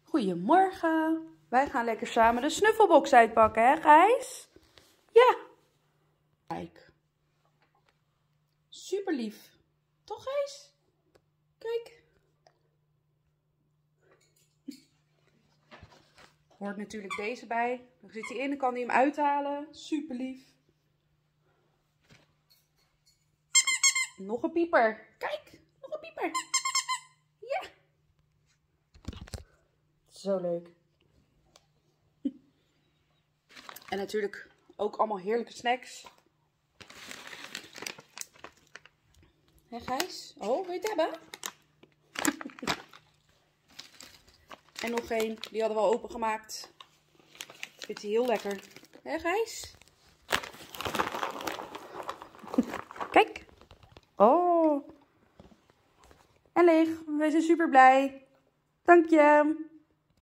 Goedemorgen. Wij gaan lekker samen de snuffelbox uitpakken, hè Gijs? Ja. Kijk. Super lief. Toch Gijs? Kijk. Hoort natuurlijk deze bij. Dan zit hij in, dan kan hij hem uithalen. Super lief. Nog een pieper. Kijk, nog een pieper. Ja. Zo leuk. En natuurlijk ook allemaal heerlijke snacks. Hé Gijs? Oh, wil je het hebben? En nog één, die hadden we al opengemaakt. Vindt hij heel lekker. Hé Gijs? Kijk. Oh. En leeg. We zijn super blij. Dank je.